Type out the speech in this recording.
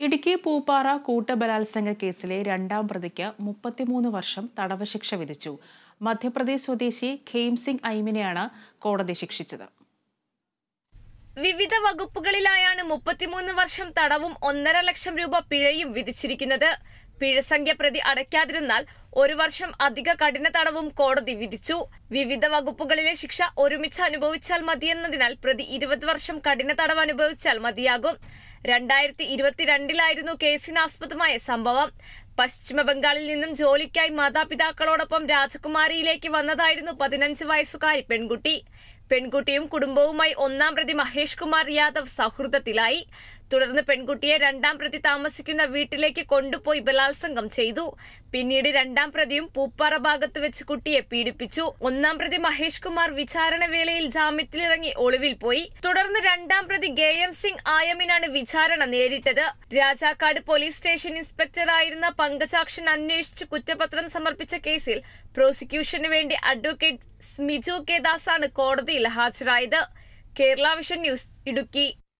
ഇടുക്കി പൂപ്പാറ കൂട്ടബലാത്സംഗ കേസിലെ രണ്ടാം പ്രതിക്ക് 33 വർഷം തടവ് ശിക്ഷ വിധിച്ചു. മധ്യപ്രദേശ് സ്വദേശി ഖേം സിംഗ് ഐമിനെയാണ് കോടതി ശിക്ഷിച്ചത്. വിവിധ വകുപ്പുകളിലായാണ് 33 വർഷം തടവും 1.5 ലക്ഷം രൂപ പിഴയും വിധിച്ചിരിക്കുന്നത്. പിഴസംഖ്യ പ്രതി അടയ്ക്കാതിരുന്നാൽ 1 വർഷം അധിക കഠിന തടവും കോടതി വിധിച്ചു. വിവിധ വകുപ്പുകളിലെ ശിക്ഷ ഒരുമിച്ച് അനുഭവിച്ചാൽ മതിയെന്നതിനാൽ പ്രതി 20 വർഷം കഠിന തടവ് അനുഭവിച്ചാൽ മതിയാകും. 2022 കേസിനാസ്പദമായ സംഭവം. പശ്ചിമ ബംഗാളിൽ നിന്നും ജോലിക്കായി മാതാപിതാക്കളോടൊപ്പം രാജകുമാരിയിലേക്ക് വന്നതായിരുന്നു 15 വയസ്സുകാരി പെൺകുട്ടി. പെൺകുട്ടിയും കുടുംബവുമായി ഒന്നാം പ്രതി മഹേഷ് കുമാർ യാദവ് സൗഹൃദത്തിലായി. തുടർന്ന് പെൺകുട്ടിയെ രണ്ടാം പ്രതി താമസിക്കുന്ന വീട്ടിലേക്ക് കൊണ്ടുപോയി ബലാത്സംഗം ചെയ്തു. പിന്നീട് രണ്ടാം പ്രതിയും പൂപ്പാറ ഭാഗത്ത് വെച്ച് കുട്ടിയെ പീഡിപ്പിച്ചു. ഒന്നാം പ്രതി മഹേഷ് കുമാർ വിചാരണ വേളയിൽ ജാമ്യത്തിലിറങ്ങി ഒളിവിൽ പോയി. തുടർന്ന് രണ്ടാം പ്രതി ഖേം സിംഗ് ആയമിനാണ് വിചാരണ നേരിട്ടത്. രാജാക്കാട് പോലീസ് സ്റ്റേഷൻ ഇൻസ്പെക്ടറായിരുന്ന പങ്കജാക്ഷൻ അന്വേഷിച്ച് കുറ്റപത്രം സമർപ്പിച്ച കേസിൽ പ്രോസിക്യൂഷന് വേണ്ടി അഡ്വക്കേറ്റ് സ്മിജു കെ ദാസാണ് കോടതിയിൽ ഹാജരായത്. Kerala Vision News, Idukki.